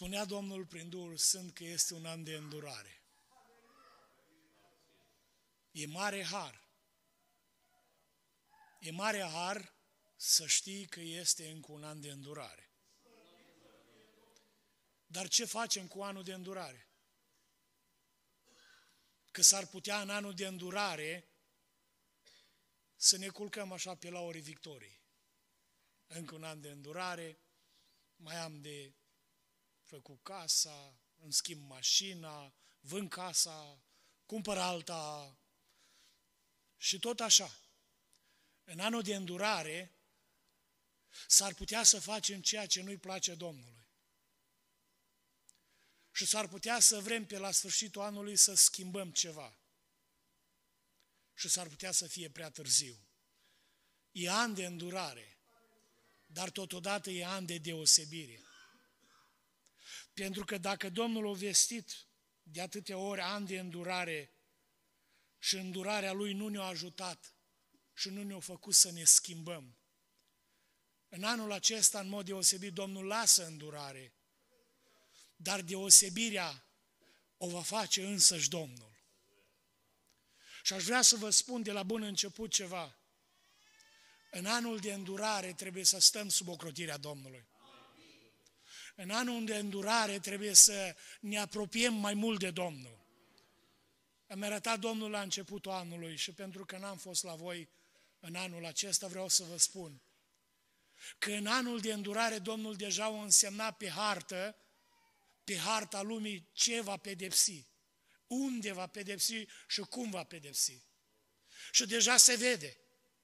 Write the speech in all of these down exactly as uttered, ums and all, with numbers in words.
Spunea Domnul prin Duhul Sfânt că este un an de îndurare. E mare har. E mare har să știi că este încă un an de îndurare. Dar ce facem cu anul de îndurare? Că s-ar putea în anul de îndurare să ne culcăm așa pe laurii victoriei. Încă un an de îndurare, mai am de făcut casa, îmi schimb mașina, vând casa, cumpăr alta și tot așa. În anul de îndurare s-ar putea să facem ceea ce nu-i place Domnului. Și s-ar putea să vrem pe la sfârșitul anului să schimbăm ceva. Și s-ar putea să fie prea târziu. E an de îndurare, dar totodată e an de deosebire. Pentru că dacă Domnul a vestit de atâtea ori an de îndurare și îndurarea Lui nu ne-a ajutat și nu ne-a făcut să ne schimbăm, în anul acesta, în mod deosebit, Domnul lasă îndurare, dar deosebirea o va face însăși Domnul. Și aș vrea să vă spun de la bun început ceva. În anul de îndurare trebuie să stăm sub ocrotirea Domnului. În anul de îndurare trebuie să ne apropiem mai mult de Domnul. Îmi arăta Domnul la începutul anului și pentru că n-am fost la voi în anul acesta, vreau să vă spun că în anul de îndurare Domnul deja o însemna pe hartă, pe harta lumii ce va pedepsi, unde va pedepsi și cum va pedepsi. Și deja se vede.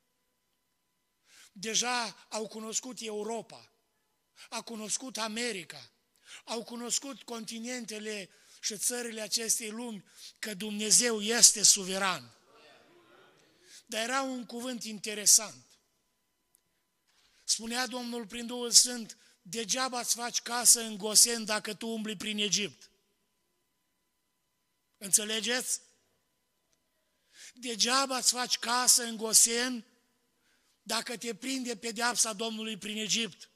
Deja au cunoscut Europa, a cunoscut America, au cunoscut continentele și țările acestei lumi că Dumnezeu este suveran. Dar era un cuvânt interesant. Spunea Domnul prin Duhul Sfânt, degeaba îți faci casă în Gosen dacă tu umbli prin Egipt. Înțelegeți? Degeaba îți faci casă în Gosen dacă te prinde pedeapsa Domnului prin Egipt.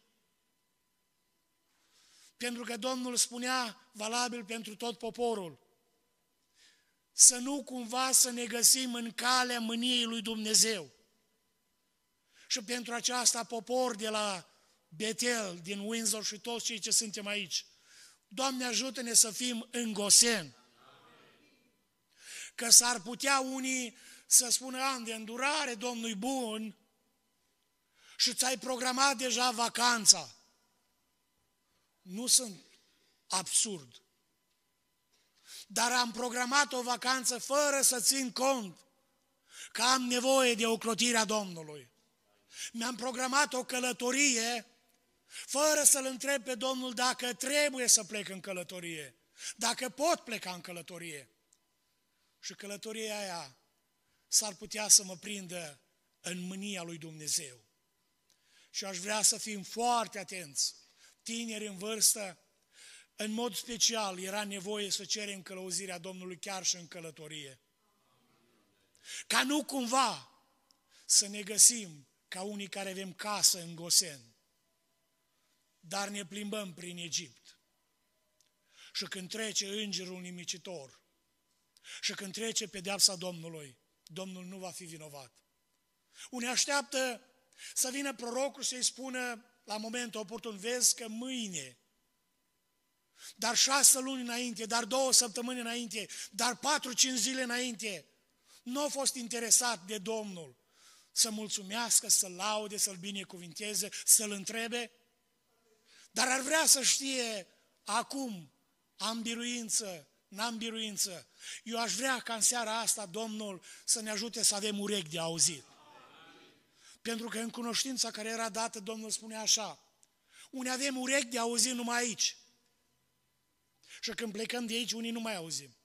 Pentru că Domnul spunea, valabil pentru tot poporul, să nu cumva să ne găsim în calea mâniei lui Dumnezeu. Și pentru aceasta popor de la Betel, din Windsor și toți cei ce suntem aici, Doamne ajută-ne să fim în Gosen. Că s-ar putea unii să spună, an de îndurare, Domnul-i bun, și ți-ai programat deja vacanța. Nu sunt absurd. Dar am programat o vacanță fără să țin cont că am nevoie de ocrotirea Domnului. Mi-am programat o călătorie fără să-L întreb pe Domnul dacă trebuie să plec în călătorie, dacă pot pleca în călătorie. Și călătoria aia s-ar putea să mă prindă în mânia lui Dumnezeu. Și aș vrea să fim foarte atenți. Tineri în vârstă, în mod special, era nevoie să cerem călăuzirea Domnului chiar și în călătorie. Ca nu cumva să ne găsim ca unii care avem casă în Gosen, dar ne plimbăm prin Egipt. Și când trece îngerul nimicitor și când trece pedeapsa Domnului, Domnul nu va fi vinovat. Unii așteaptă să vină prorocul să-i spună la momentul oportun, vezi că mâine, dar șase luni înainte, dar două săptămâni înainte, dar patru, cinci zile înainte, nu a fost interesat de Domnul să mulțumească, să-L laude, să-L binecuvinteze, să-L întrebe, dar ar vrea să știe acum, am biruință, n-am biruință. Eu aș vrea ca în seara asta Domnul să ne ajute să avem urechi de auzit. Pentru că în cunoștința care era dată, Domnul spunea așa, unii avem urechi de auzit numai aici. Și când plecăm de aici, unii nu mai auzim.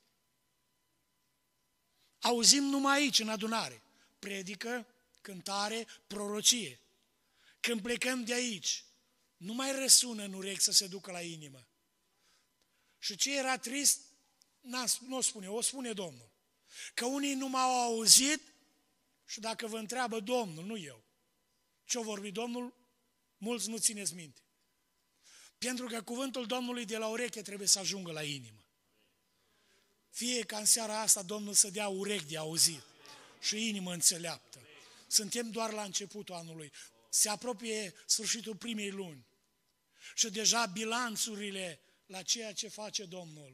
Auzim numai aici, în adunare. Predică, cântare, prorocie. Când plecăm de aici, nu mai răsună în urechi să se ducă la inimă. Și ce era trist, nu o spune, o spune Domnul. Că unii nu m-au auzit și dacă vă întreabă Domnul, nu eu, ce-o vorbi Domnul, mulți nu țineți minte. Pentru că cuvântul Domnului de la ureche trebuie să ajungă la inimă. Fie ca în seara asta Domnul să dea urechi de auzit și inimă înțeleaptă. Suntem doar la începutul anului. Se apropie sfârșitul primei luni. Și deja bilanțurile la ceea ce face Domnul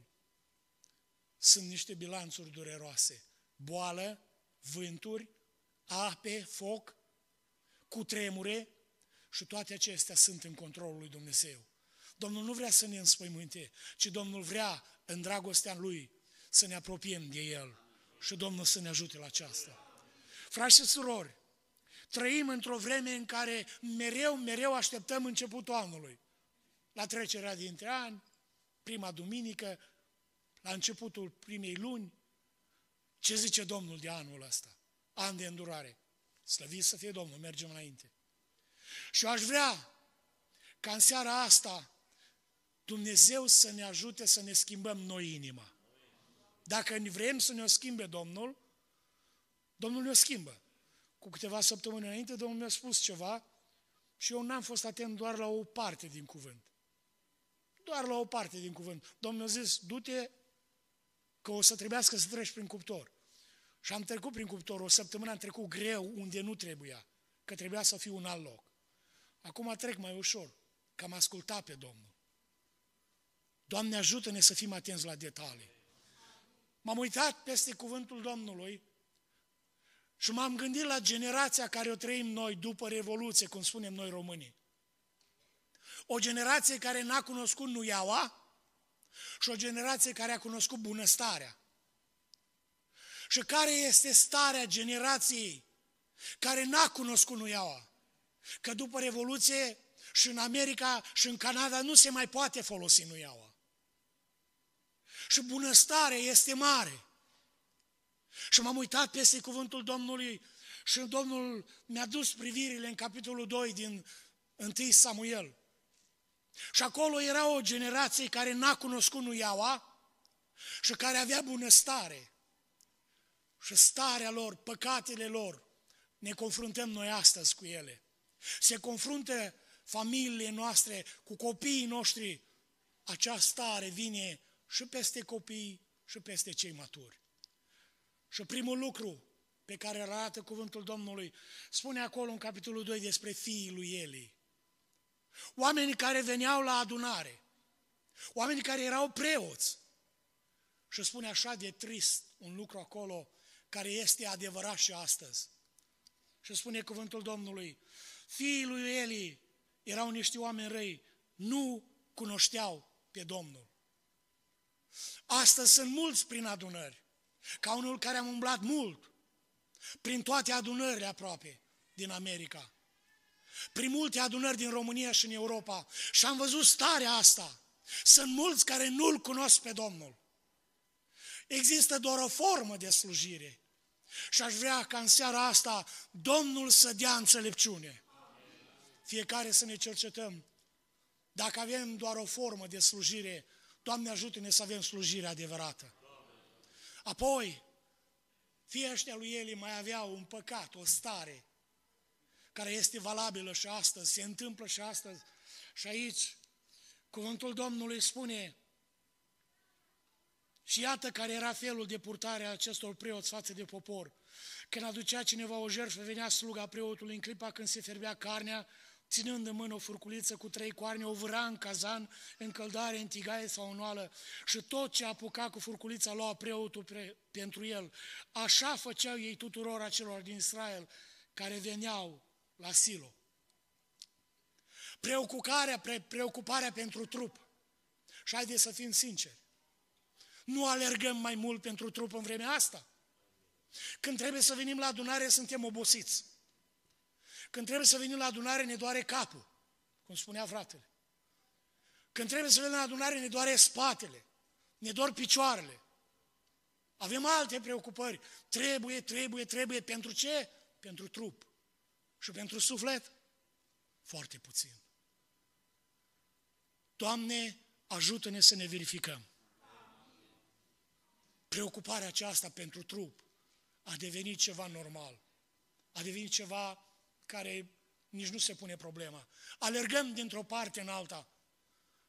sunt niște bilanțuri dureroase. Boală, vânturi, ape, foc, cutremure și toate acestea sunt în controlul lui Dumnezeu. Domnul nu vrea să ne înspăimânte, ci Domnul vrea în dragostea Lui să ne apropiem de El și Domnul să ne ajute la aceasta. Frați și surori, trăim într-o vreme în care mereu, mereu așteptăm începutul anului. La trecerea dintre ani, prima duminică, la începutul primei luni, ce zice Domnul de anul ăsta? An de îndurare. Slăvit să fie Domnul, mergem înainte. Și eu aș vrea ca în seara asta Dumnezeu să ne ajute să ne schimbăm noi inima. Dacă vrem să ne-o schimbe Domnul, Domnul ne-o schimbă. Cu câteva săptămâni înainte, Domnul mi-a spus ceva și eu n-am fost atent doar la o parte din cuvânt. Doar la o parte din cuvânt. Domnul mi-a zis, du-te că o să trebuiască să treci prin cuptor. Și am trecut prin cuptor, o săptămână am trecut greu unde nu trebuia, că trebuia să fiu un alt loc. Acum trec mai ușor, că am ascultat pe Domnul. Doamne, ajută-ne să fim atenți la detalii. M-am uitat peste cuvântul Domnului și m-am gândit la generația care o trăim noi după Revoluție, cum spunem noi românii. O generație care n-a cunoscut nuiaua și o generație care a cunoscut bunăstarea. Și care este starea generației care n-a cunoscut nuiaua? Că după Revoluție și în America și în Canada nu se mai poate folosi nuiaua. Și bunăstarea este mare. Și m-am uitat peste cuvântul Domnului și Domnul mi-a dus privirile în capitolul doi din întâi Samuel. Și acolo era o generație care n-a cunoscut nuiaua și care avea bunăstare. Și starea lor, păcatele lor, ne confruntăm noi astăzi cu ele. Se confruntă familiile noastre cu copiii noștri. Această stare vine și peste copii și peste cei maturi. Și primul lucru pe care îl arată cuvântul Domnului, spune acolo în capitolul doi despre fiii lui Eli. Oamenii care veneau la adunare, oamenii care erau preoți. Și spune așa de trist un lucru acolo care este adevărat și astăzi. Și spune cuvântul Domnului, fiii lui Eli erau niște oameni răi, nu cunoșteau pe Domnul. Astăzi sunt mulți prin adunări, ca unul care am umblat mult, prin toate adunările aproape din America, prin multe adunări din România și în Europa și am văzut starea asta. Sunt mulți care nu-L cunosc pe Domnul. Există doar o formă de slujire și aș vrea ca în seara asta Domnul să dea înțelepciune. Fiecare să ne cercetăm. Dacă avem doar o formă de slujire, Doamne ajută-ne să avem slujire adevărată. Apoi, fiii ăștia lui Eli mai aveau un păcat, o stare, care este valabilă și astăzi, se întâmplă și astăzi. Și aici, cuvântul Domnului spune, și iată care era felul de purtare a acestor preoți față de popor. Când aducea cineva o jertfă, venea sluga preotului în clipa când se fierbea carnea, ținând în mână o furculiță cu trei coarne, o vâra în cazan, în căldare, în tigaie sau în oală și tot ce apuca cu furculița lua preotul pre, pentru el. Așa făceau ei tuturor acelor din Israel care veneau la Silo. Preocuparea, pre, preocuparea pentru trup. Și haideți să fim sinceri. Nu alergăm mai mult pentru trup în vremea asta. Când trebuie să venim la adunare, suntem obosiți. Când trebuie să venim la adunare, ne doare capul, cum spunea fratele. Când trebuie să venim la adunare, ne doare spatele, ne dor picioarele. Avem alte preocupări. Trebuie, trebuie, trebuie. Pentru ce? Pentru trup. Și pentru suflet? Foarte puțin. Doamne, ajută-ne să ne verificăm. Preocuparea aceasta pentru trup a devenit ceva normal. A devenit ceva care nici nu se pune problema. Alergăm dintr-o parte în alta.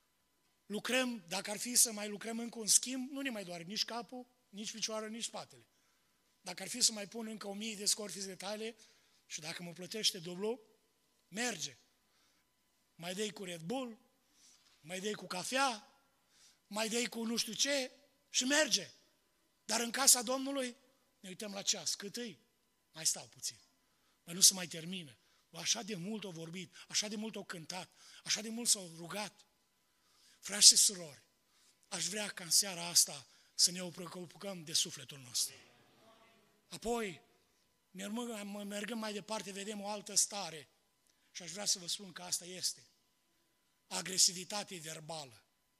lucrăm, dacă ar fi să mai lucrăm încă un schimb, nu ne mai doare nici capul, nici picioarele, nici spatele. Dacă ar fi să mai pun încă o mie de scorfiți de tale și dacă mă plătește dublu, merge. Mai dai cu Red Bull, mai dai cu cafea, mai dai cu nu știu ce și merge. Dar în casa Domnului ne uităm la ceas. Cât îi? Mai stau puțin. Bă, nu se mai termină. Bă, așa de mult au vorbit, așa de mult au cântat, așa de mult s-au rugat. Frați și surori, aș vrea ca în seara asta să ne preocupăm de sufletul nostru. Apoi, mergând mai departe, vedem o altă stare și aș vrea să vă spun că asta este agresivitate verbală.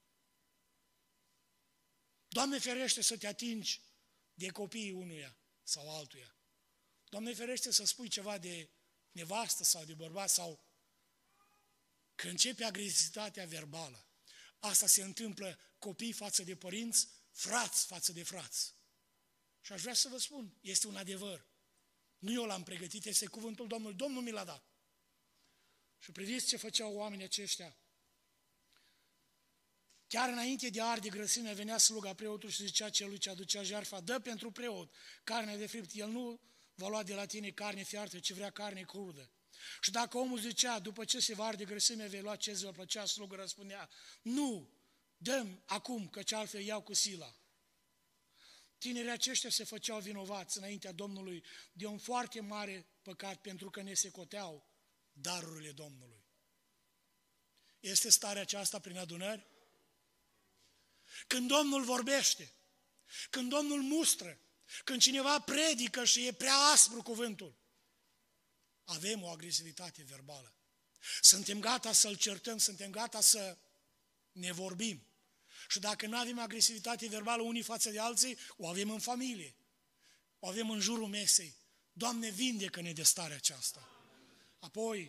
Doamne ferește să te atingi de copiii unuia sau altuia. Doamne ferește să spui ceva de nevastă sau de bărbat sau că începe agresivitatea verbală. Asta se întâmplă copii față de părinți, frați față de frați. Și aș vrea să vă spun, este un adevăr. Nu eu l-am pregătit, este cuvântul Domnului. Domnul mi l-a dat. Și priviți ce făceau oamenii aceștia. Chiar înainte de arde grăsimea, venea sluga preotului și zicea celui ce aducea jertfa, dă pentru preot carne de fript. El nu va lua de la tine carne fiartă, ci vrea carne crudă. Și dacă omul zicea, după ce se va arde grăsimea, vei lua ce îți plăcea, slugă răspundea, nu, dăm acum, căci altfel iau cu sila. Tinerii aceștia se făceau vinovați înaintea Domnului de un foarte mare păcat, pentru că ne secoteau darurile Domnului. Este starea aceasta prin adunări? Când Domnul vorbește, când Domnul mustră, când cineva predică și e prea aspru cuvântul, avem o agresivitate verbală. Suntem gata să-L certăm, suntem gata să ne vorbim. Și dacă nu avem agresivitate verbală unii față de alții, o avem în familie, o avem în jurul mesei. Doamne, vindecă-ne de starea aceasta. Apoi,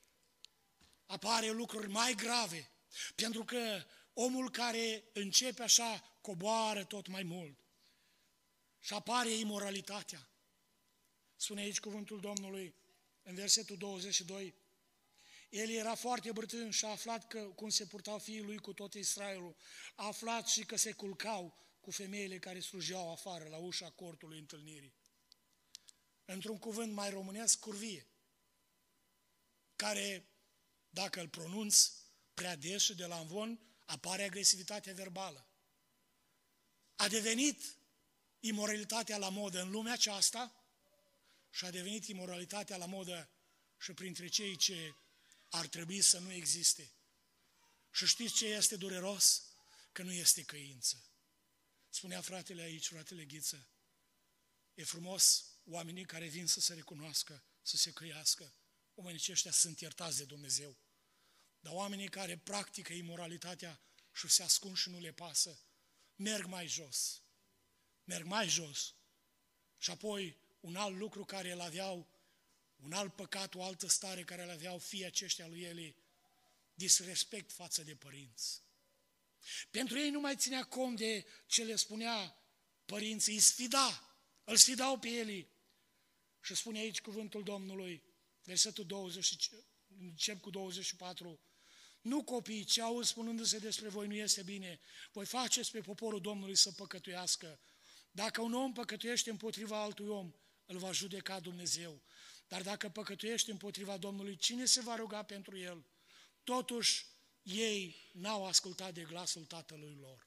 apare lucruri mai grave, pentru că omul care începe așa coboară tot mai mult. Și apare imoralitatea. Spune aici cuvântul Domnului, în versetul douăzeci și doi, el era foarte bătrân și a aflat că, cum se purtau fiii lui cu tot Israelul, a aflat și că se culcau cu femeile care slujeau afară, la ușa cortului întâlnirii. Într-un cuvânt mai românesc, curvie, care, dacă îl pronunți prea des și de la învon, apare agresivitatea verbală. A devenit imoralitatea la modă în lumea aceasta și a devenit imoralitatea la modă și printre cei ce ar trebui să nu existe. Și știți ce este dureros? Că nu este căință. Spunea fratele aici, fratele Ghiță, e frumos oamenii care vin să se recunoască, să se căiască. Oamenii aceștia sunt iertați de Dumnezeu. Dar oamenii care practică imoralitatea și se ascund și nu le pasă, merg mai jos. Merg mai jos. Și apoi un alt lucru care îl aveau, un alt păcat, o altă stare care îl aveau fii aceștia lui Eli, disrespect față de părinți. Pentru ei nu mai ținea cont de ce le spunea părinții, îi sfida, îl sfidau pe Eli. Și spune aici cuvântul Domnului, versetul douăzeci, încep cu douăzeci și patru, nu copiii ce auzi spunându-se despre voi nu este bine, voi faceți pe poporul Domnului să păcătuiască. Dacă un om păcătuiește împotriva altui om, îl va judeca Dumnezeu. Dar dacă păcătuiește împotriva Domnului, cine se va ruga pentru el? Totuși, ei n-au ascultat de glasul tatălui lor.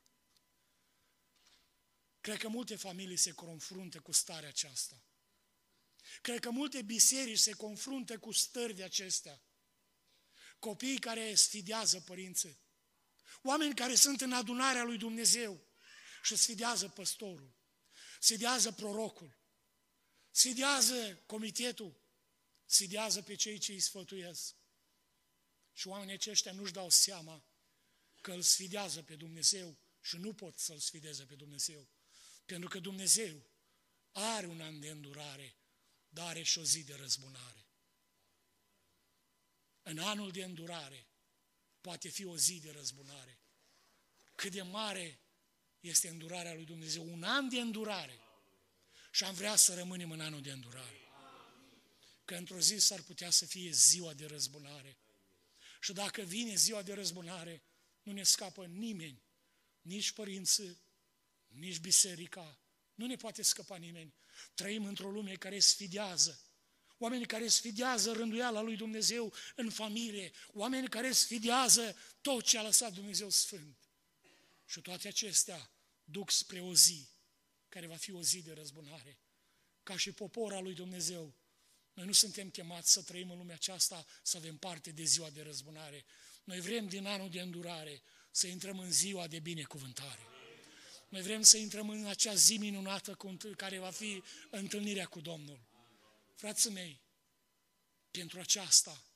Cred că multe familii se confruntă cu starea aceasta. Cred că multe biserici se confruntă cu stări de acestea. Copiii care sfidează părinții. Oameni care sunt în adunarea lui Dumnezeu și sfidează păstorul, sfidează prorocul, sfidează comitetul, sfidează pe cei ce îi sfătuiesc. Și oamenii aceștia nu-și dau seama că îl sfidează pe Dumnezeu și nu pot să-l sfideze pe Dumnezeu. Pentru că Dumnezeu are un an de îndurare, dar are și o zi de răzbunare. În anul de îndurare poate fi o zi de răzbunare. Cât de mare este îndurarea lui Dumnezeu, un an de îndurare. Și am vrea să rămânem în anul de îndurare. Că într-o zi s-ar putea să fie ziua de răzbunare. Și dacă vine ziua de răzbunare, Nu ne scapă nimeni, nici părinții, nici biserica, nu ne poate scăpa nimeni. Trăim într-o lume care sfidează, oameni care sfidează rânduiala lui Dumnezeu în familie, oameni care sfidează tot ce a lăsat Dumnezeu sfânt. Și toate acestea duc spre o zi, care va fi o zi de răzbunare. Ca și popor al lui Dumnezeu, noi nu suntem chemați să trăim în lumea aceasta, să avem parte de ziua de răzbunare. Noi vrem din anul de îndurare să intrăm în ziua de binecuvântare. Noi vrem să intrăm în acea zi minunată care va fi întâlnirea cu Domnul. Frații mei, pentru aceasta